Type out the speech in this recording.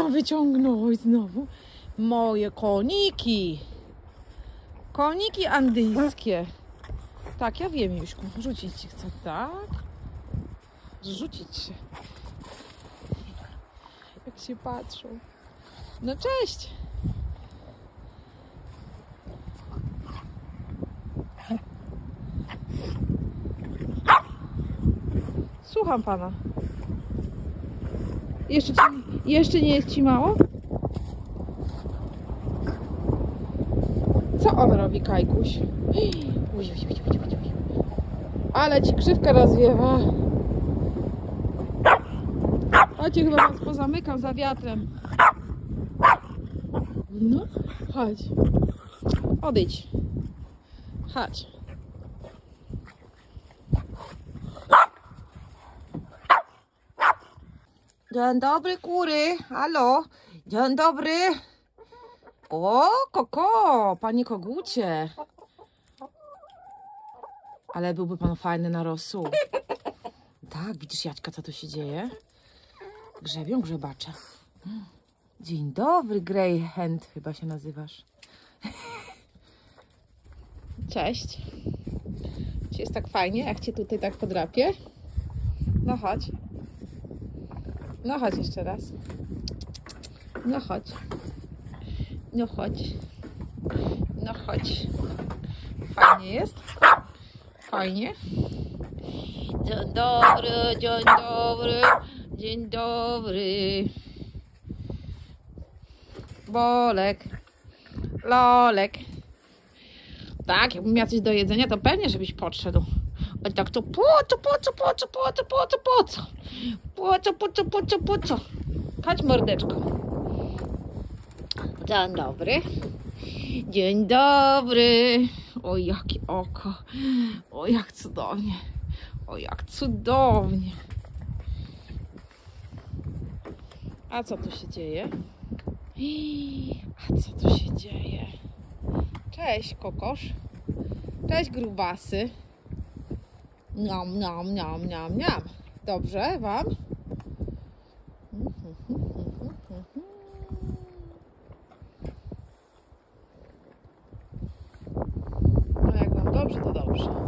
tam wyciągnąłeś znowu? Moje koniki. Koniki andyjskie. Tak, ja wiem, Juśku. Rzucić ci chcę, tak? Rzucić się. Jak się patrzą. No cześć. Słucham pana. Jeszcze nie jest ci mało? Co on robi, Kajkuś? Uj. Ale ci grzywkę rozwiewa. Chodźcie, chyba was pozamykam za wiatrem. No, chodź. Odejdź. Chodź. Dzień dobry, kury. Halo. Dzień dobry. O, koko, panie kogucie. Ale byłby pan fajny na rosół. Tak, widzisz, Jaćka, co tu się dzieje? Grzebią grzebacze. Dzień dobry, Greyhand chyba się nazywasz. Cześć. Czy jest tak fajnie, jak cię tutaj tak podrapię? No chodź. No chodź jeszcze raz. No chodź. No chodź. No chodź. Fajnie jest? Fajnie? Dzień dobry, dzień dobry, dzień dobry. Bolek. Lolek. Tak, jakbym miał coś do jedzenia, to pewnie, żebyś podszedł. A tak to po co? Chodź, mordeczko. Dzień dobry. Dzień dobry. O, jakie oko. O, jak cudownie. O, jak cudownie. A co tu się dzieje? A co tu się dzieje? Cześć, kokosz. Cześć, grubasy. Niam, niam, niam, niam, niam. Dobrze wam? No jak wam dobrze, to dobrze.